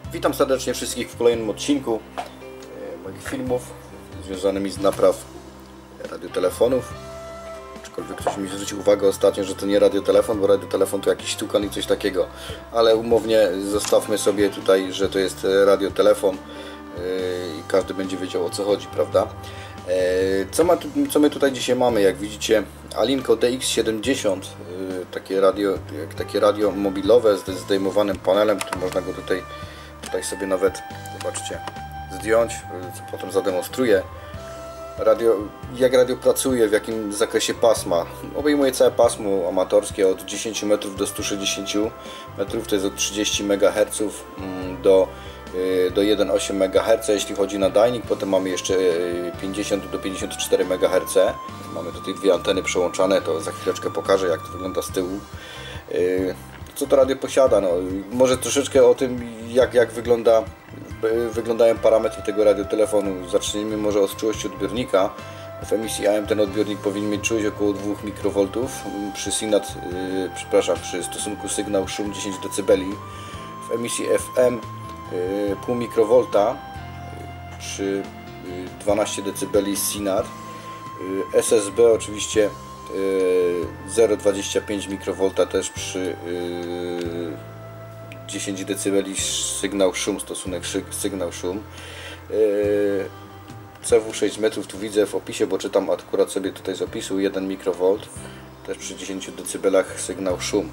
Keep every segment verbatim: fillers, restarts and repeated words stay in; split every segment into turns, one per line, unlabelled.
Witam serdecznie wszystkich w kolejnym odcinku moich filmów związanymi z napraw radiotelefonów. Aczkolwiek ktoś mi zwrócił uwagę ostatnio, że to nie radiotelefon, bo radiotelefon to jakiś tukan i coś takiego. Ale umownie zostawmy sobie tutaj, że to jest radiotelefon i każdy będzie wiedział, o co chodzi, prawda? Co, ma, co my tutaj dzisiaj mamy? Jak widzicie, Alinco D X siedemdziesiąt, takie radio, takie radio mobilowe z zdejmowanym panelem, który można go tutaj, tutaj sobie nawet, zobaczcie, zdjąć, co potem zademonstruję. Radio, jak radio pracuje, w jakim zakresie pasma. Obejmuje całe pasmo amatorskie od dziesięciu metrów do stu sześćdziesięciu metrów, to jest od trzydziestu megaherców do do jeden przecinek osiem megaherca, jeśli chodzi na nadajnik. Potem mamy jeszcze pięćdziesiąt do pięćdziesięciu czterech megaherców. Mamy tutaj dwie anteny przełączane, to za chwileczkę pokażę, jak to wygląda z tyłu. Co to radio posiada? No, może troszeczkę o tym, jak, jak wygląda, wyglądają parametry tego radiotelefonu. Zacznijmy może od czułości odbiornika. W emisji A M ten odbiornik powinien mieć czułość około dwóch mikrowoltów. Przy SINAT, yy, przepraszam, przy stosunku sygnał-szum dziesięć decybeli. W emisji F M pół mikrowolta przy dwanaście decybeli SINAT. S S B oczywiście zero przecinek dwadzieścia pięć mikrowolta też przy dziesięć decybeli sygnał szum, stosunek sygnał szum. C W sześć metrów, tu widzę w opisie, bo czytam akurat sobie tutaj z opisu, jeden mikrowolt też przy dziesięciu decybelach sygnał szum.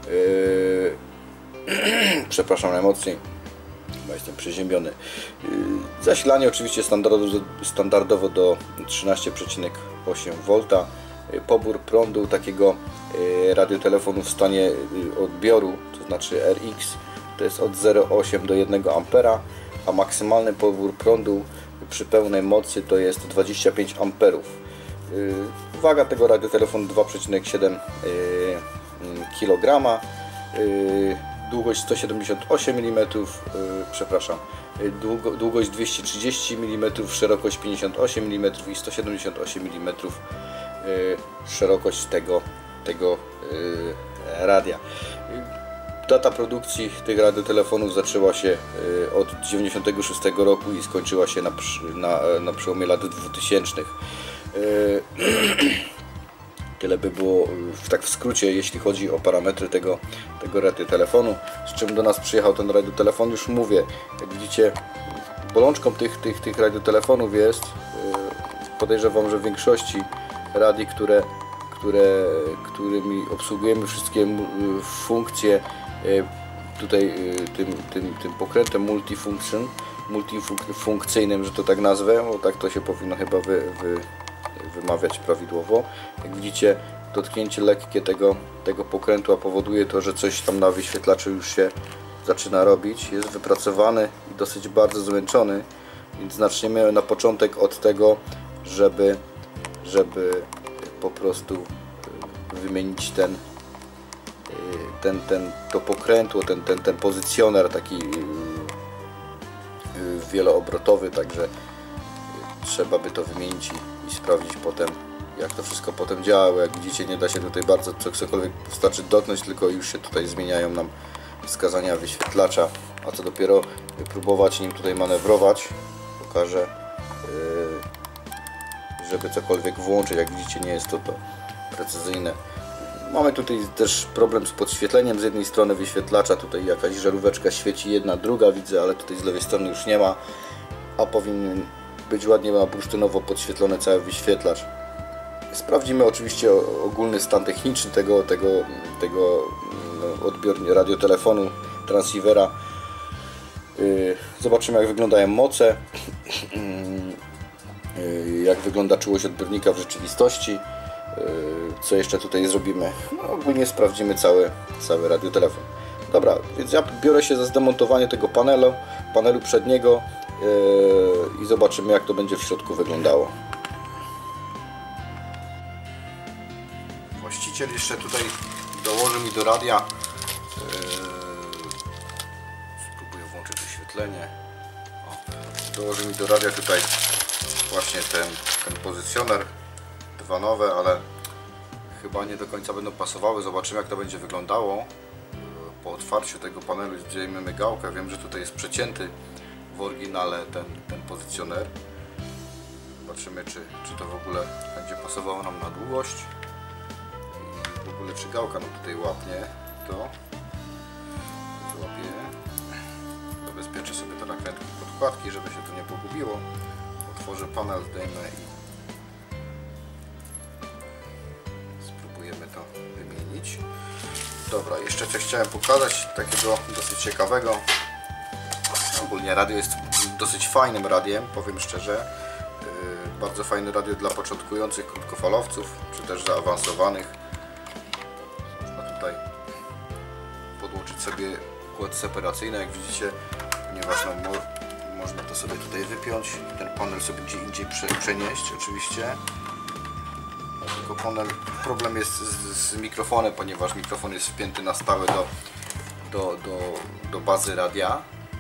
Przepraszam najmocniej, bo jestem przeziębiony. Zasilanie oczywiście standardowo, standardowo do trzynaście przecinek osiem wolta. Pobór prądu takiego radiotelefonu w stanie odbioru, to znaczy R X, to jest od zero przecinek osiem do jednego ampera, a maksymalny pobór prądu przy pełnej mocy to jest dwadzieścia pięć amperów. Waga tego radiotelefonu dwa przecinek siedem kilograma. Długość sto siedemdziesiąt osiem milimetrów, yy, przepraszam, długo, długość dwieście trzydzieści milimetrów, szerokość pięćdziesiąt osiem milimetrów i sto siedemdziesiąt osiem milimetrów yy, szerokość tego, tego yy, radia. Data produkcji tych radiotelefonów zaczęła się yy, od dziewięćdziesiątego szóstego roku i skończyła się na, na, na przełomie lat dwutysięcznych. Yy, Tyle by było w, tak w skrócie, jeśli chodzi o parametry tego, tego radiotelefonu. Z czym do nas przyjechał ten radiotelefon, już mówię. Jak widzicie, bolączką tych, tych, tych radiotelefonów jest, podejrzewam, że w większości radii, które, które, którymi obsługujemy wszystkie funkcje, tutaj tym, tym, tym pokrętem multifunction, multifunkcyjnym, że to tak nazwę, bo tak to się powinno chyba wy, wy wymawiać prawidłowo. Jak widzicie, dotknięcie lekkie tego, tego pokrętła powoduje to, że coś tam na wyświetlaczu już się zaczyna robić. Jest wypracowany i dosyć bardzo zmęczony, więc zaczniemy na początek od tego, żeby, żeby po prostu wymienić ten, ten, ten to pokrętło, ten, ten, ten pozycjoner taki wieloobrotowy, także trzeba by to wymienić i sprawdzić potem, jak to wszystko potem działa. Jak widzicie, nie da się tutaj bardzo cokolwiek wystarczy dotknąć, tylko już się tutaj zmieniają nam wskazania wyświetlacza, a co dopiero próbować nim tutaj manewrować. Pokażę, żeby cokolwiek włączyć. Jak widzicie, nie jest to, to precyzyjne. Mamy tutaj też problem z podświetleniem z jednej strony wyświetlacza. Tutaj jakaś żaróweczka świeci, jedna, druga widzę, ale tutaj z lewej strony już nie ma, a powinien być ładnie na bursztynowo podświetlony cały wyświetlacz. Sprawdzimy oczywiście ogólny stan techniczny tego, tego, tego odbiornika radiotelefonu, transceivera. Zobaczymy, jak wyglądają moce, jak wygląda czułość odbiornika w rzeczywistości. Co jeszcze tutaj zrobimy? No, ogólnie sprawdzimy cały, cały radiotelefon. Dobra, więc ja biorę się za zdemontowanie tego panelu, panelu przedniego i zobaczymy, jak to będzie w środku wyglądało. Właściciel jeszcze tutaj dołoży mi do radia, spróbuję włączyć wyświetlenie, o, dołoży mi do radia tutaj właśnie ten, ten pozycjoner, dwa nowe, ale chyba nie do końca będą pasowały. Zobaczymy, jak to będzie wyglądało. po otwarciu tego panelu zdejmiemy gałkę. Wiem, że tutaj jest przecięty w oryginale ten, ten pozycjoner. Zobaczymy, czy, czy to w ogóle będzie pasowało nam na długość i w ogóle czy gałka nam tutaj łapnie to. Złapię. Zabezpieczę sobie te nakrętki podkładki, żeby się to nie pogubiło. Otworzę panel, zdejmę i spróbujemy to wymienić. Dobra, jeszcze coś chciałem pokazać takiego dosyć ciekawego. Ogólnie radio jest dosyć fajnym radiem, powiem szczerze. Yy, bardzo fajne radio dla początkujących krótkofalowców, czy też zaawansowanych. Można tutaj podłączyć sobie układ separacyjny, jak widzicie, ponieważ no, mo można to sobie tutaj wypiąć, ten panel sobie gdzie indziej prze przenieść oczywiście. No, tylko panel, problem jest z, z mikrofonem, ponieważ mikrofon jest wpięty na stałe do, do, do, do bazy radia.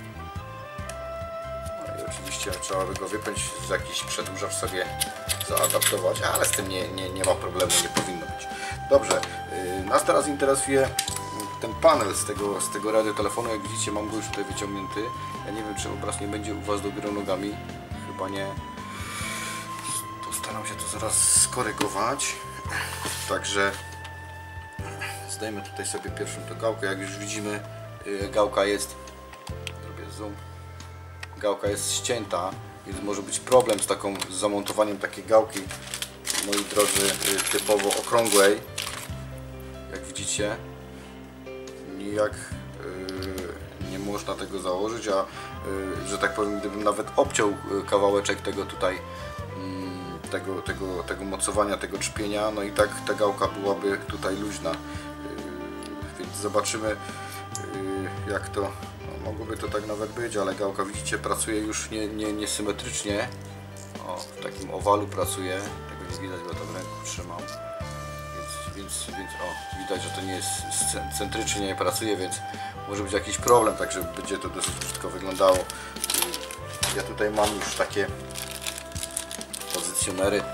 Oczywiście trzeba by go wypiąć, z jakiś przedłużacz sobie zaadaptować, ale z tym nie, nie, nie ma problemu, nie powinno być. Dobrze, yy, nas teraz interesuje ten panel z tego, z tego radiotelefonu. Jak widzicie, mam go już tutaj wyciągnięty. Ja nie wiem, czy obraz nie będzie u Was do góry nogami. Chyba nie. To staram się to zaraz skorygować. Także zdejmę tutaj sobie pierwszą tą gałkę. Jak już widzimy, yy, gałka jest, zrobię zoom, gałka jest ścięta, więc może być problem z taką z zamontowaniem takiej gałki, moi drodzy, typowo okrągłej. Jak widzicie, nijak yy, nie można tego założyć, a yy, że tak powiem, gdybym nawet obciął kawałeczek tego tutaj yy, tego, tego, tego mocowania, tego czpienia, no i tak ta gałka byłaby tutaj luźna. Yy, więc zobaczymy, yy, jak to. Mogłoby to tak nawet być, ale gałka, widzicie, pracuje już nie, nie, niesymetrycznie. O, w takim owalu pracuje. Tego nie widać, bo to w ręku trzymam. Więc, więc, więc o, widać, że to nie jest centrycznie nie pracuje, więc może być jakiś problem, także będzie to dosyć brzydko wyglądało. Ja tutaj mam już takie pozycjonery,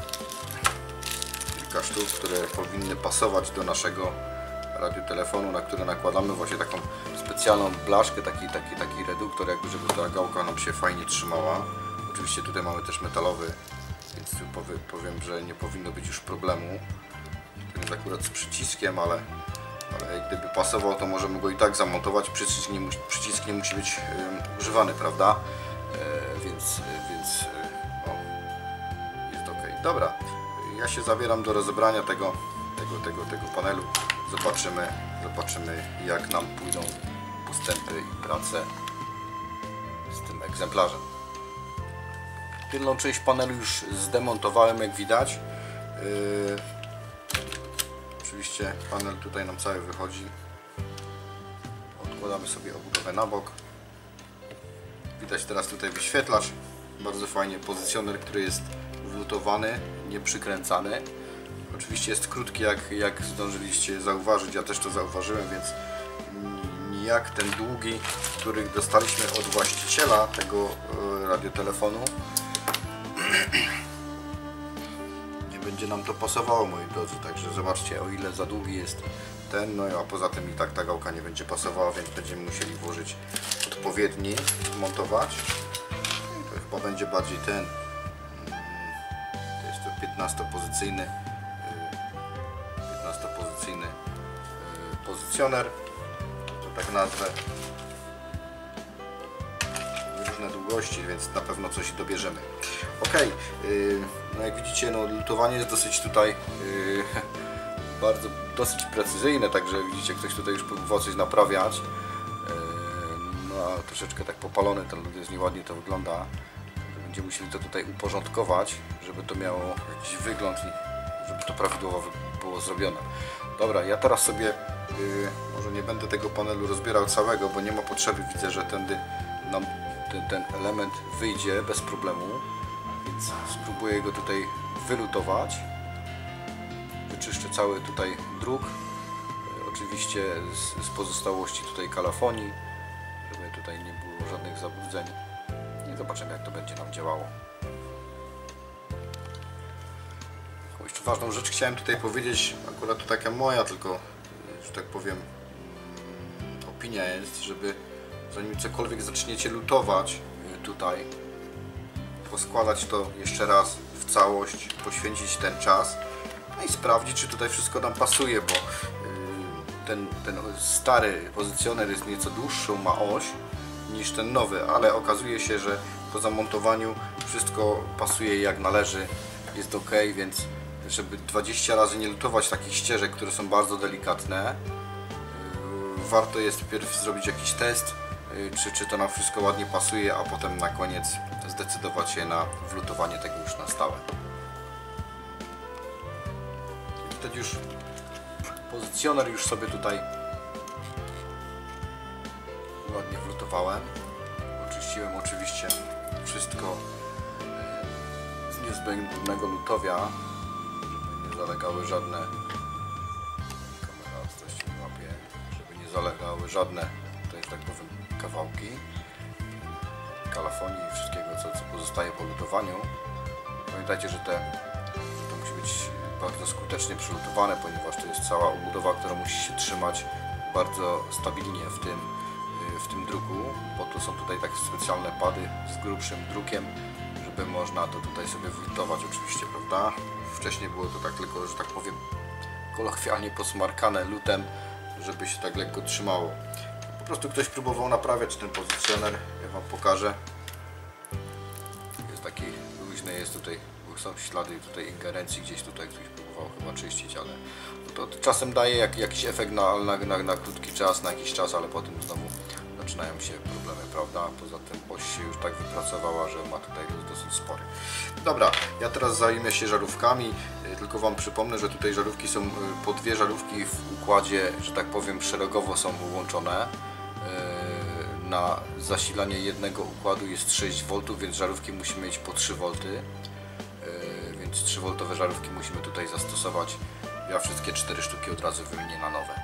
kilka sztuk, które powinny pasować do naszego radiotelefonu, na które nakładamy właśnie taką specjalną blaszkę, taki, taki, taki reduktor, jakby żeby ta gałka nam się fajnie trzymała. Oczywiście tutaj mamy też metalowy, więc tu powiem, powiem, że nie powinno być już problemu. To jest akurat z przyciskiem, ale, ale gdyby pasował, to możemy go i tak zamontować. Przycisk nie, przycisk nie musi być um, używany, prawda? E, więc więc e, o, jest ok. Dobra, ja się zabieram do rozebrania tego, tego, tego, tego panelu. Zobaczymy, zobaczymy, jak nam pójdą postępy i prace z tym egzemplarzem. Tylną część panelu już zdemontowałem, jak widać. Yy, oczywiście panel tutaj nam cały wychodzi. Odkładamy sobie obudowę na bok. Widać teraz tutaj wyświetlacz. Bardzo fajnie, pozycjoner, który jest wlutowany, nie przykręcany. Oczywiście jest krótki, jak, jak zdążyliście zauważyć, ja też to zauważyłem, więc nijak ten długi, który dostaliśmy od właściciela tego radiotelefonu, nie będzie nam to pasowało, moi drodzy. Także zobaczcie, o ile za długi jest ten, no a poza tym i tak ta gałka nie będzie pasowała, więc będziemy musieli włożyć odpowiedni, montować. I to chyba będzie bardziej ten, to jest to piętnastopozycyjny piętnastopozycyjny pozycjoner, to tak nazwę. Różne długości, więc na pewno coś dobierzemy. Ok, no jak widzicie, no lutowanie jest dosyć tutaj yy, bardzo dosyć precyzyjne, także widzicie, ktoś tutaj już próbował coś naprawiać. Yy, no a troszeczkę tak popalony ten lód jest, nieładnie to wygląda. Będziemy musieli to tutaj uporządkować, żeby to miało jakiś wygląd i żeby to prawidłowo było zrobione. Dobra, ja teraz sobie yy, może nie będę tego panelu rozbierał całego, bo nie ma potrzeby. Widzę, że tędy nam ten, ten element wyjdzie bez problemu, więc spróbuję go tutaj wylutować. Wyczyszczę cały tutaj druk, yy, oczywiście z, z pozostałości tutaj kalafonii, żeby tutaj nie było żadnych zabrudzeń. I zobaczymy, jak to będzie nam działało. Jeszcze ważną rzecz chciałem tutaj powiedzieć, akurat to taka moja, tylko, że tak powiem, opinia jest, żeby zanim cokolwiek zaczniecie lutować tutaj, poskładać to jeszcze raz w całość, poświęcić ten czas, no i sprawdzić, czy tutaj wszystko nam pasuje, bo ten, ten stary pozycjoner jest nieco dłuższą, ma oś niż ten nowy, ale okazuje się, że po zamontowaniu wszystko pasuje jak należy, jest ok, więc żeby dwadzieścia razy nie lutować takich ścieżek, które są bardzo delikatne, warto jest najpierw zrobić jakiś test, czy, czy to nam wszystko ładnie pasuje, a potem na koniec zdecydować się na wlutowanie tego już na stałe. Wtedy już pozycjoner już sobie tutaj ładnie wlutowałem. Oczyściłem oczywiście wszystko z niezbędnego lutowia, żeby nie zalegały żadne kamera ostrości w łapie, żeby nie zalegały żadne tutaj, tak powiem, kawałki kalafonii i wszystkiego, co, co pozostaje po lutowaniu. Pamiętajcie, że, te, że to musi być bardzo skutecznie przylutowane, ponieważ to jest cała obudowa, która musi się trzymać bardzo stabilnie w tym, w tym druku, bo to są tutaj takie specjalne pady z grubszym drukiem, żeby można to tutaj sobie wlutować oczywiście, prawda? Wcześniej było to tak tylko, że tak powiem, kolokwialnie posmarkane lutem, żeby się tak lekko trzymało. Po prostu ktoś próbował naprawiać ten pozycjoner, ja Wam pokażę. Jest taki luźny, jest tutaj, są ślady tutaj ingerencji, gdzieś tutaj ktoś próbował chyba czyścić, ale to, to czasem daje jak, jakiś efekt na, na, na, na krótki czas, na jakiś czas, ale potem znowu zaczynają się problemy, prawda? Poza tym oś się już tak wypracowała, że ma tutaj dosyć spory. Dobra, ja teraz zajmę się żarówkami, tylko Wam przypomnę, że tutaj żarówki są, po dwie żarówki w układzie, że tak powiem, szeregowo są włączone. Na zasilanie jednego układu jest sześć woltów, więc żarówki musimy mieć po trzy wolty, więc trzy woltowe żarówki musimy tutaj zastosować. Ja wszystkie cztery sztuki od razu wymienię na nowe.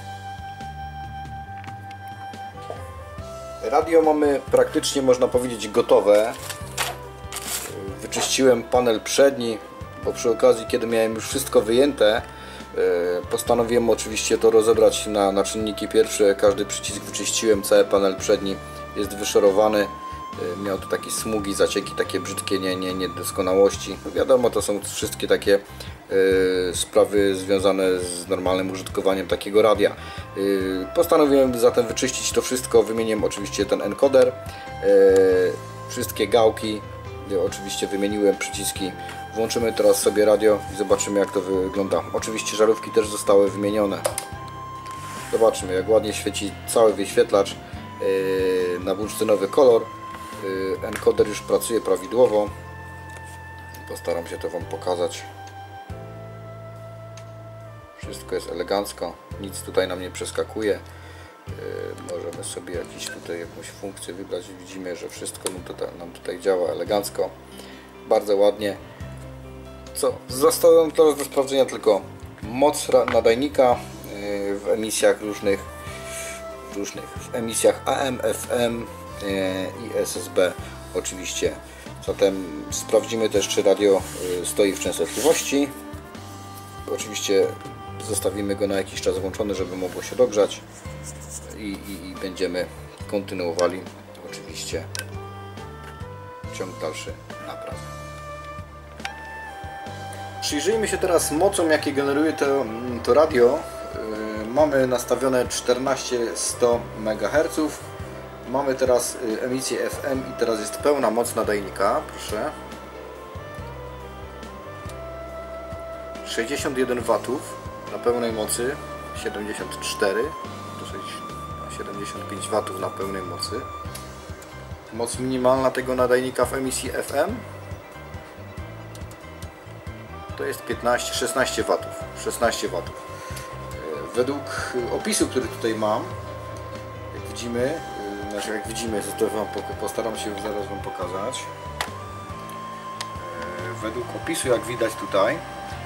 Radio mamy praktycznie, można powiedzieć, gotowe. Wyczyściłem panel przedni, bo przy okazji, kiedy miałem już wszystko wyjęte, postanowiłem oczywiście to rozebrać na, na czynniki pierwsze. Każdy przycisk wyczyściłem, cały panel przedni jest wyszorowany. Miał tu takie smugi, zacieki, takie brzydkie nie, nie, niedoskonałości. No wiadomo, to są wszystkie takie y, sprawy związane z normalnym użytkowaniem takiego radia. Y, postanowiłem zatem wyczyścić to wszystko. Wymieniłem oczywiście ten encoder, y, wszystkie gałki, y, oczywiście wymieniłem przyciski. Włączymy teraz sobie radio i zobaczymy, jak to wygląda. Oczywiście żarówki też zostały wymienione. Zobaczmy, jak ładnie świeci cały wyświetlacz y, na bursztynowy kolor. Encoder już pracuje prawidłowo. Postaram się to Wam pokazać. Wszystko jest elegancko, nic tutaj nam nie przeskakuje. Możemy sobie jakiś tutaj jakąś funkcję wybrać. Widzimy, że wszystko nam tutaj, nam tutaj działa elegancko, bardzo ładnie. Co zostało teraz do sprawdzenia tylko moc nadajnika w emisjach różnych, różnych w emisjach A M, F M i S S B oczywiście. Zatem sprawdzimy też, czy radio stoi w częstotliwości. Oczywiście zostawimy go na jakiś czas włączony, żeby mogło się dogrzać i, i, i będziemy kontynuowali oczywiście ciąg dalszy naprawy. Przyjrzyjmy się teraz mocom, jakie generuje to, to radio. Mamy nastawione czternaście sto megaherców. Mamy teraz emisję F M i teraz jest pełna moc nadajnika, proszę. sześćdziesiąt jeden watów na pełnej mocy, siedemdziesiąt cztery, siedemdziesiąt pięć watów na pełnej mocy. Moc minimalna tego nadajnika w emisji F M to jest piętnaście, szesnaście watów. szesnaście watów. Według opisu, który tutaj mam, jak widzimy, znaczy jak widzimy, to wam postaram się zaraz Wam pokazać. Według opisu, jak widać tutaj,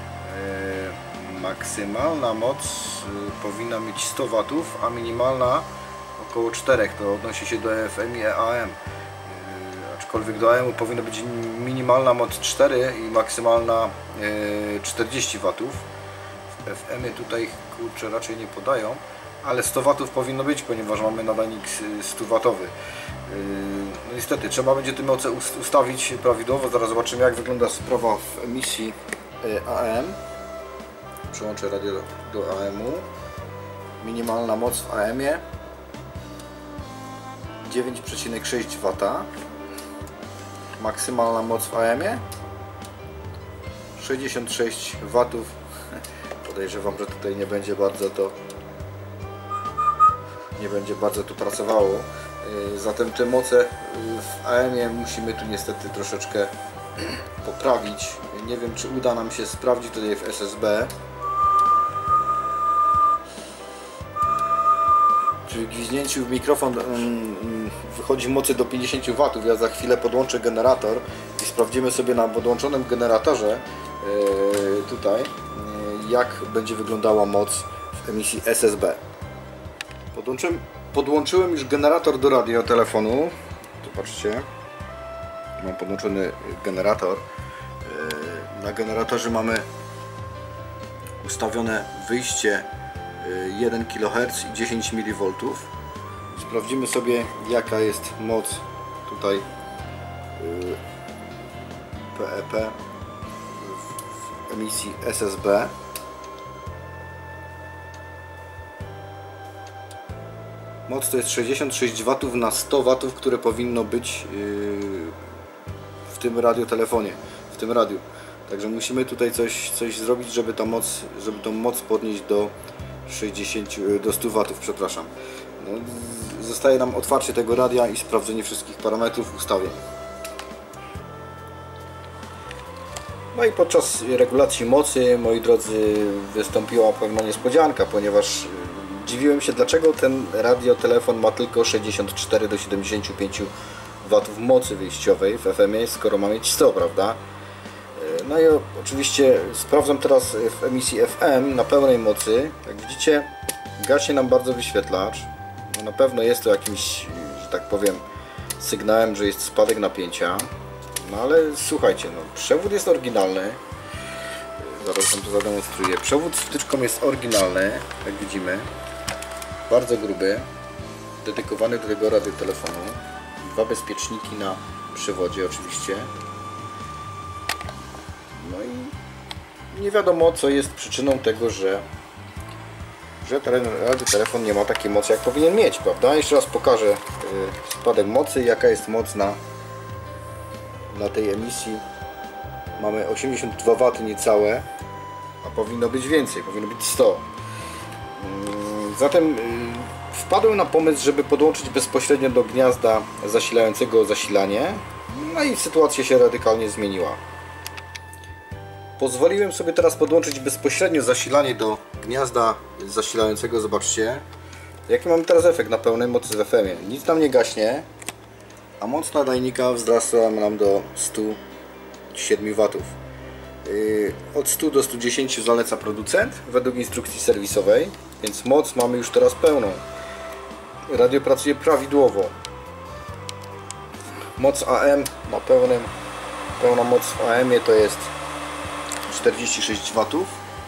maksymalna moc powinna mieć sto watów, a minimalna około cztery. To odnosi się do F M i A M. Aczkolwiek do A M powinna być minimalna moc cztery i maksymalna czterdzieści watów. F M-y tutaj kurczę raczej nie podają, ale sto watów powinno być, ponieważ mamy nadajnik sto watowy. No niestety trzeba będzie te moce ustawić prawidłowo. Zaraz zobaczymy, jak wygląda sprawa w emisji A M. Przełączę radio do A M-u. Minimalna moc w A M-ie dziewięć przecinek sześć wata. Maksymalna moc w A M-ie sześćdziesiąt sześć watów. Podejrzewam, że tutaj nie będzie bardzo to nie będzie bardzo tu pracowało. Zatem te moce w A M-ie musimy tu niestety troszeczkę poprawić. Nie wiem, czy uda nam się sprawdzić tutaj w S S B. Przy gwizdnięciu w mikrofon wychodzi mocy do pięćdziesięciu watów. Ja za chwilę podłączę generator i sprawdzimy sobie na podłączonym generatorze tutaj, jak będzie wyglądała moc w emisji S S B. Podłączyłem, podłączyłem już generator do radiotelefonu. Zobaczcie, mam podłączony generator. Na generatorze mamy ustawione wyjście jeden kiloherc i dziesięć miliwoltów. Sprawdzimy sobie, jaka jest moc tutaj P E P w emisji S S B. Moc to jest sześćdziesiąt sześć watów na sto watów, które powinno być w tym radiotelefonie, w tym radiu. Także musimy tutaj coś, coś zrobić, żeby ta moc, żeby tą moc podnieść do sześćdziesięciu, do stu watów, przepraszam. No, zostaje nam otwarcie tego radia i sprawdzenie wszystkich parametrów ustawień. No i podczas regulacji mocy, moi drodzy, wystąpiła pewna niespodzianka, ponieważ dziwiłem się, dlaczego ten radiotelefon ma tylko sześćdziesiąt cztery do siedemdziesięciu pięciu watów mocy wyjściowej w F M-ie, skoro ma mieć sto, prawda? No i oczywiście sprawdzam teraz w emisji F M na pełnej mocy. Jak widzicie, gaśnie nam bardzo wyświetlacz. No na pewno jest to jakimś, że tak powiem, sygnałem, że jest spadek napięcia. No ale słuchajcie, no, przewód jest oryginalny. Zaraz wam to zademonstruję. Przewód z wtyczką jest oryginalny, jak widzimy. Bardzo gruby. Dedykowany do tego radiotelefonu. Dwa bezpieczniki na przewodzie oczywiście. No i nie wiadomo, co jest przyczyną tego, że, że ten radiotelefon nie ma takiej mocy, jak powinien mieć, prawda? Jeszcze raz pokażę yy, spadek mocy, jaka jest moc na, na tej emisji. Mamy osiemdziesiąt dwa waty niecałe, a powinno być więcej, powinno być sto. Yy, zatem yy, wpadłem na pomysł, żeby podłączyć bezpośrednio do gniazda zasilającego zasilanie. No i sytuacja się radykalnie zmieniła. Pozwoliłem sobie teraz podłączyć bezpośrednio zasilanie do gniazda zasilającego. Zobaczcie, jaki mamy teraz efekt na pełnej mocy w F M-ie. Nic nam nie gaśnie, a moc nadajnika wzrasta nam do stu siedmiu watów. Yy, od stu do stu dziesięciu zaleca producent według instrukcji serwisowej, więc moc mamy już teraz pełną. Radio pracuje prawidłowo. Moc A M na pełnym, pełna moc w A M-ie to jest czterdzieści sześć watów,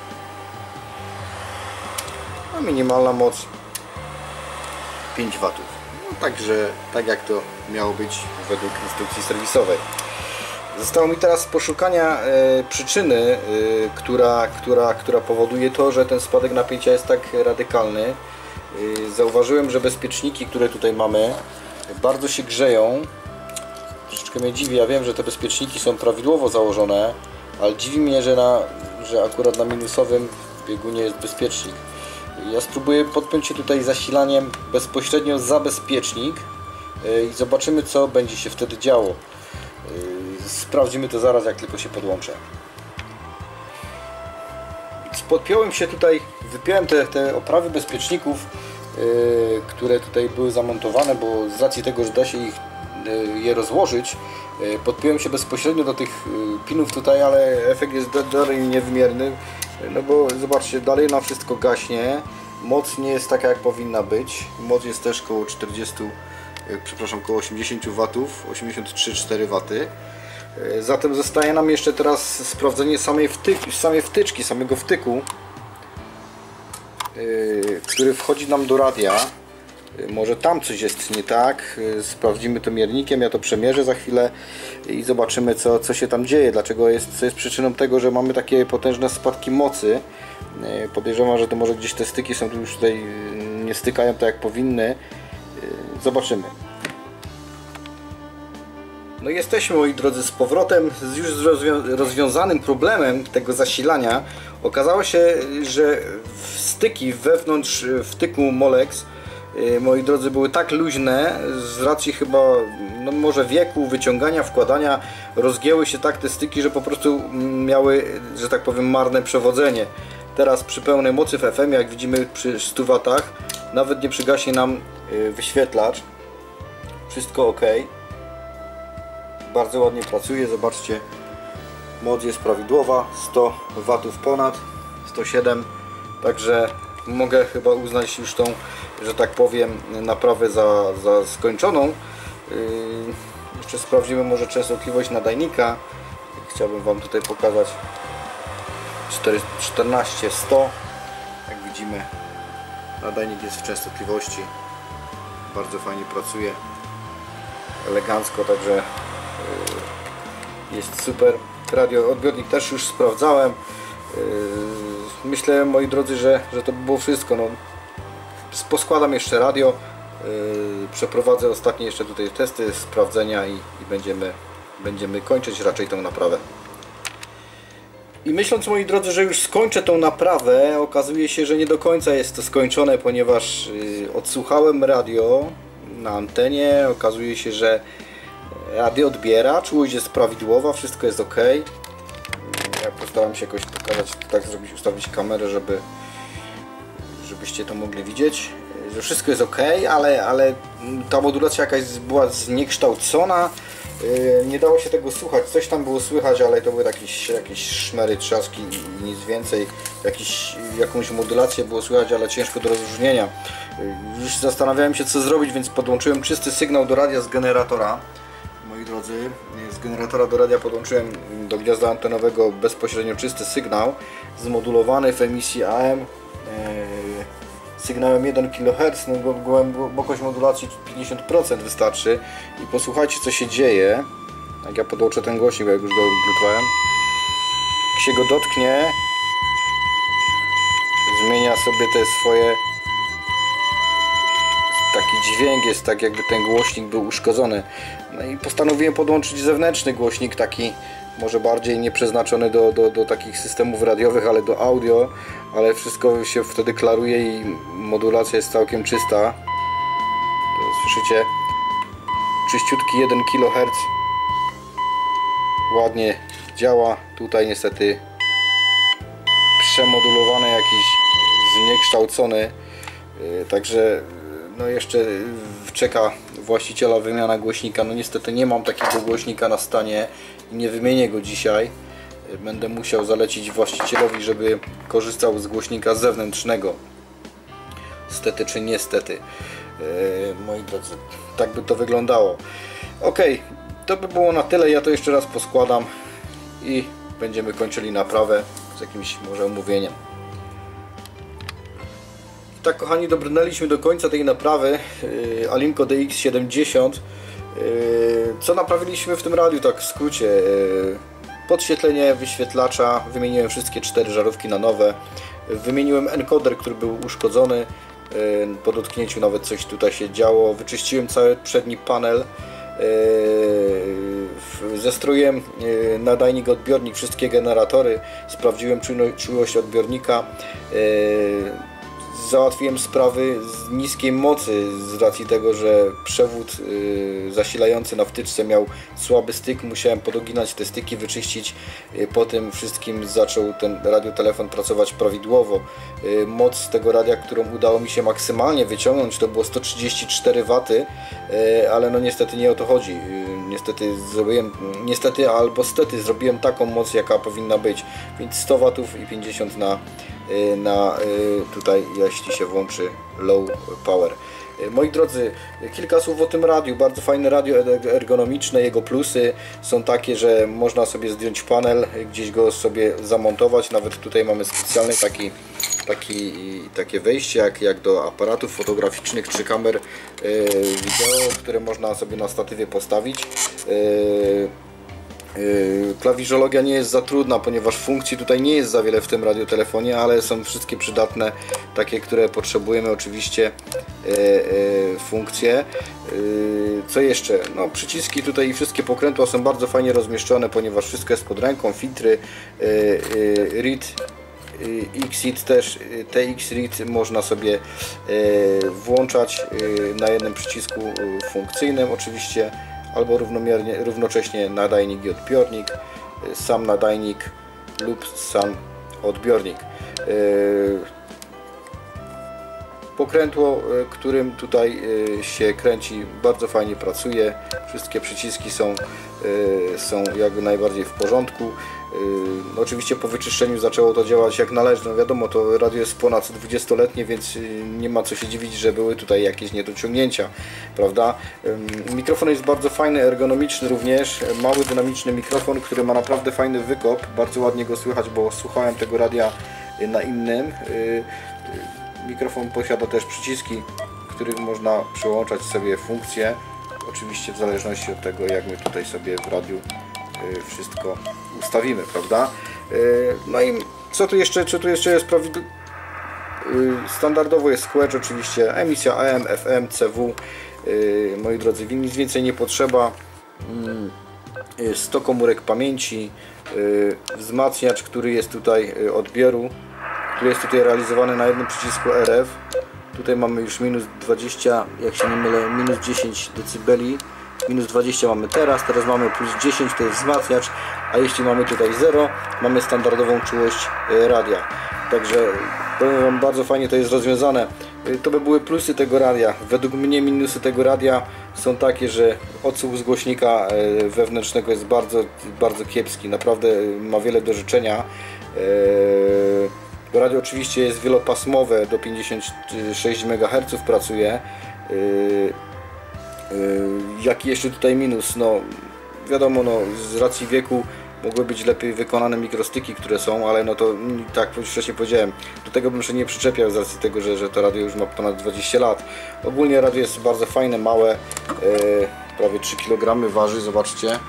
a minimalna moc pięć watów. No, także tak jak to miało być według instrukcji serwisowej. Zostało mi teraz poszukania e, przyczyny, e, która, która, która powoduje to, że ten spadek napięcia jest tak radykalny. E, zauważyłem, że bezpieczniki, które tutaj mamy, bardzo się grzeją. Troszeczkę mnie dziwi, ja wiem, że te bezpieczniki są prawidłowo założone, ale dziwi mnie, że, na, że akurat na minusowym biegunie jest bezpiecznik. Ja spróbuję podpiąć się tutaj zasilaniem bezpośrednio za bezpiecznik i zobaczymy, co będzie się wtedy działo. Sprawdzimy to zaraz, jak tylko się podłączę. Podpiąłem się tutaj, wypiąłem te, te oprawy bezpieczników, które tutaj były zamontowane, bo z racji tego, że da się ich je rozłożyć, podpiąłem się bezpośrednio do tych pinów tutaj, ale efekt jest dalej niewymierny, no bo zobaczcie, dalej nam wszystko gaśnie, moc nie jest taka, jak powinna być, moc jest też koło czterdziestu, przepraszam, koło osiemdziesięciu watów, osiemdziesiąt trzy przecinek cztery waty. Zatem zostaje nam jeszcze teraz sprawdzenie samej, wtyk, samej wtyczki, samego wtyku. który wchodzi nam do radia. Może tam coś jest nie tak. Sprawdzimy to miernikiem, ja to przemierzę za chwilę i zobaczymy co, co się tam dzieje, dlaczego jest, co jest przyczyną tego, że mamy takie potężne spadki mocy. Podejrzewam, że to może gdzieś te styki są tu już tutaj, nie stykają tak jak powinny. Zobaczymy. No i jesteśmy, moi drodzy, z powrotem z już rozwią rozwiązanym problemem tego zasilania. Okazało się, że styki wewnątrz wtyku Molex, moi drodzy, były tak luźne z racji chyba, no może wieku, wyciągania, wkładania, rozgięły się tak te styki, że po prostu miały, że tak powiem, marne przewodzenie. Teraz przy pełnej mocy w F M, jak widzimy przy stu watach, nawet nie przygaśnie nam wyświetlacz. Wszystko ok. Bardzo ładnie pracuje, zobaczcie, moc jest prawidłowa, sto watów ponad, sto siedem, także mogę chyba uznać już tą, że tak powiem, naprawę za, za skończoną. Yy, jeszcze sprawdzimy może częstotliwość nadajnika. Chciałbym Wam tutaj pokazać czternaście sto. Jak widzimy, nadajnik jest w częstotliwości, bardzo fajnie pracuje, elegancko, także jest super. Radio, odbiornik też już sprawdzałem. Myślę, moi drodzy, że, że to by było wszystko. No, poskładam jeszcze radio, przeprowadzę ostatnie jeszcze tutaj testy, sprawdzenia i, i będziemy, będziemy kończyć raczej tą naprawę. I myśląc, moi drodzy, że już skończę tą naprawę, okazuje się, że nie do końca jest to skończone, ponieważ odsłuchałem radio na antenie. Okazuje się, że radio odbiera, czułość jest prawidłowa, wszystko jest ok. Ja postaram się jakoś pokazać, tak zrobić, ustawić kamerę, żeby żebyście to mogli widzieć, że wszystko jest ok, ale, ale ta modulacja jakaś była zniekształcona, nie dało się tego słuchać, coś tam było słychać, ale to były jakieś, jakieś szmery, trzaski i nic więcej. Jakiś, jakąś modulację było słychać, ale ciężko do rozróżnienia. Już zastanawiałem się, co zrobić, więc podłączyłem czysty sygnał do radia z generatora. Moi drodzy, z generatora do radia podłączyłem do gniazda antenowego bezpośrednio czysty sygnał zmodulowany w emisji A M sygnałem jeden kilohertz, no głębokość modulacji pięćdziesiąt procent wystarczy. I posłuchajcie, co się dzieje, jak ja podłączę ten głośnik, bo jak już go blutowałem. Jak się go dotknie, zmienia sobie te swoje, taki dźwięk jest, tak jakby ten głośnik był uszkodzony. No i postanowiłem podłączyć zewnętrzny głośnik, taki może bardziej nieprzeznaczony do, do, do takich systemów radiowych, ale do audio, ale wszystko się wtedy klaruje i modulacja jest całkiem czysta. To słyszycie? Czyściutki jeden kilohertz. Ładnie działa. Tutaj niestety przemodulowany, jakiś zniekształcony. Także no jeszcze czeka właściciela wymiana głośnika. No niestety nie mam takiego głośnika na stanie i nie wymienię go dzisiaj. Będę musiał zalecić właścicielowi, żeby korzystał z głośnika zewnętrznego. Stety czy niestety. Yy, moi drodzy, tak by to wyglądało. Ok, to by było na tyle. Ja to jeszcze raz poskładam i będziemy kończyli naprawę z jakimś może omówieniem. Tak, kochani, dobrnęliśmy do końca tej naprawy. Yy, Alimco D X siedemdziesiąt. Yy, co naprawiliśmy w tym radiu, tak w skrócie? Yy, podświetlenie wyświetlacza, wymieniłem wszystkie cztery żarówki na nowe. Wymieniłem encoder, który był uszkodzony. Yy, po dotknięciu nawet coś tutaj się działo. Wyczyściłem cały przedni panel. Yy, zestroiłem yy, nadajnik, odbiornik, wszystkie generatory. Sprawdziłem czułość odbiornika. Yy, Załatwiłem sprawy z niskiej mocy z racji tego, że przewód y, zasilający na wtyczce miał słaby styk. Musiałem podoginać te styki, wyczyścić. Y, po tym wszystkim zaczął ten radiotelefon pracować prawidłowo. Y, moc tego radia, którą udało mi się maksymalnie wyciągnąć, to było sto trzydzieści cztery waty, y, ale no niestety nie o to chodzi. Y, niestety zrobiłem, niestety albo stety zrobiłem taką moc, jaka powinna być, więc sto watów i pięćdziesiąt na na tutaj, jeśli się włączy low power. Moi drodzy, kilka słów o tym radiu. Bardzo fajne radio ergonomiczne. Jego plusy są takie, że można sobie zdjąć panel, gdzieś go sobie zamontować. Nawet tutaj mamy specjalny taki taki, takie wejście jak, jak do aparatów fotograficznych czy kamer wideo, które można sobie na statywie postawić. Klawiszologia nie jest za trudna, ponieważ funkcji tutaj nie jest za wiele w tym radiotelefonie, ale są wszystkie przydatne, takie, które potrzebujemy oczywiście, funkcje. Co jeszcze? No, przyciski tutaj i wszystkie pokrętła są bardzo fajnie rozmieszczone, ponieważ wszystko jest pod ręką, filtry, R I D, X I D też, T X R I D można sobie włączać na jednym przycisku funkcyjnym oczywiście, albo równomiernie, równocześnie nadajnik i odbiornik, sam nadajnik lub sam odbiornik. Pokrętło, którym tutaj się kręci, bardzo fajnie pracuje. Wszystkie przyciski są, są jakby najbardziej w porządku. Oczywiście po wyczyszczeniu zaczęło to działać jak należy. No wiadomo, to radio jest ponad dwudziestoletnie, więc nie ma co się dziwić, że były tutaj jakieś niedociągnięcia, prawda? Mikrofon jest bardzo fajny, ergonomiczny również. Mały, dynamiczny mikrofon, który ma naprawdę fajny wykop. Bardzo ładnie go słychać, bo słuchałem tego radia na innym. Mikrofon posiada też przyciski, których można przełączać sobie funkcje. Oczywiście w zależności od tego, jak my tutaj sobie w radiu wszystko ustawimy, prawda? No i co tu jeszcze, czy tu jeszcze jest prawidłowo? Standardowo jest squelch oczywiście, emisja A M, F M, C W. Moi drodzy, nic więcej nie potrzeba. sto komórek pamięci, wzmacniacz, który jest tutaj odbioru, który jest tutaj realizowany na jednym przycisku R F. Tutaj mamy już minus dwadzieścia, jak się nie mylę, minus dziesięć decybeli. Minus dwadzieścia mamy teraz, teraz mamy plus dziesięć, to jest wzmacniacz, a jeśli mamy tutaj zero, mamy standardową czułość radia. Także powiem Wam, bardzo fajnie to jest rozwiązane. To by były plusy tego radia. Według mnie minusy tego radia są takie, że odsłuch z głośnika wewnętrznego jest bardzo, bardzo kiepski. Naprawdę ma wiele do życzenia. Radio oczywiście jest wielopasmowe, do pięćdziesiąt sześć megaherców pracuje. Jaki jeszcze tutaj minus? No wiadomo, no, z racji wieku mogły być lepiej wykonane mikrostyki, które są, ale no to tak jak wcześniej powiedziałem, do tego bym się nie przyczepiał z racji tego, że, że to radio już ma ponad dwadzieścia lat. Ogólnie radio jest bardzo fajne, małe, e, prawie trzy kilogramy waży, zobaczcie. E,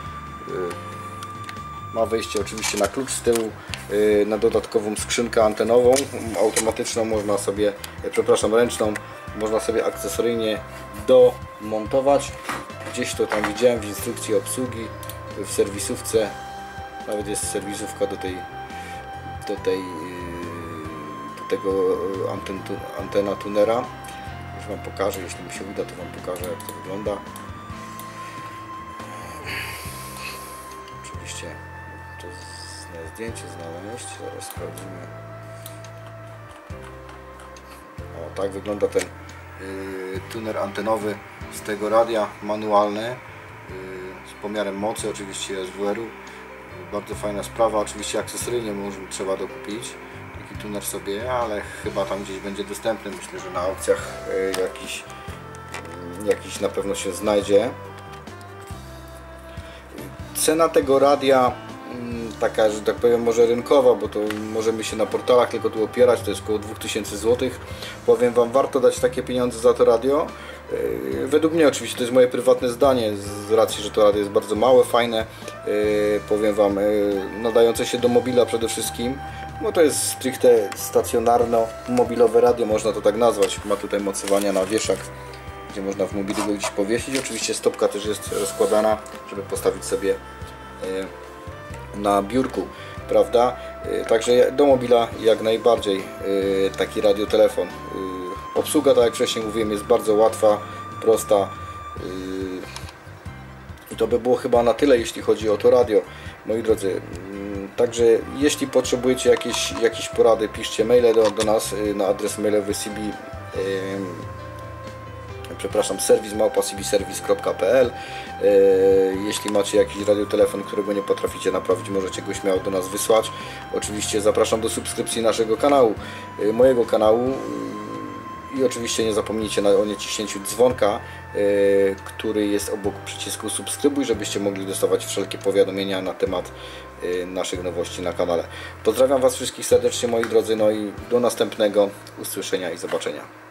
ma wejście oczywiście na klucz z tyłu, e, na dodatkową skrzynkę antenową, automatyczną można sobie, e, przepraszam, ręczną, można sobie akcesoryjnie domontować. Gdzieś to tam widziałem w instrukcji obsługi, w serwisówce. Nawet jest serwisówka do tej, do tej, do tego anten, antena tunera. Już Wam pokażę, jeśli mi się uda, to Wam pokażę, jak to wygląda. Oczywiście to na zdjęcie znaleźć, zaraz sprawdzimy. O, tak wygląda ten y, tuner antenowy z tego radia, manualny, y, z pomiarem mocy, oczywiście S W R-u. Bardzo fajna sprawa, oczywiście akcesoryjnie może, trzeba dokupić taki tuner sobie, ale chyba tam gdzieś będzie dostępny, myślę, że na aukcjach y, jakiś, y, jakiś na pewno się znajdzie. Cena tego radia, y, taka, że tak powiem, może rynkowa, bo to możemy się na portalach tylko tu opierać, to jest około dwa tysiące złotych. Powiem Wam, warto dać takie pieniądze za to radio. Według mnie oczywiście, to jest moje prywatne zdanie, z racji, że to radio jest bardzo małe, fajne, powiem Wam, nadające się do mobila przede wszystkim, bo to jest stricte stacjonarno-mobilowe radio, można to tak nazwać. Ma tutaj mocowania na wieszak, gdzie można w mobilu go gdzieś powiesić. Oczywiście stopka też jest rozkładana, żeby postawić sobie na biurku, prawda? Także do mobila jak najbardziej taki radiotelefon. Obsługa, tak jak wcześniej mówiłem, jest bardzo łatwa, prosta yy, i to by było chyba na tyle, jeśli chodzi o to radio, moi drodzy. Yy, także jeśli potrzebujecie jakieś, jakieś porady, piszcie maile do, do nas yy, na adres mailowy c b yy, przepraszam, serwis małpa c b serwis kropka p l. yy, Jeśli macie jakiś radiotelefon, którego nie potraficie naprawić, możecie go śmiało do nas wysłać. Oczywiście zapraszam do subskrypcji naszego kanału, yy, mojego kanału. I oczywiście nie zapomnijcie na, o naciśnięciu dzwonka, yy, który jest obok przycisku subskrybuj, żebyście mogli dostawać wszelkie powiadomienia na temat yy, naszych nowości na kanale. Pozdrawiam Was wszystkich serdecznie, moi drodzy, no i do następnego usłyszenia i zobaczenia.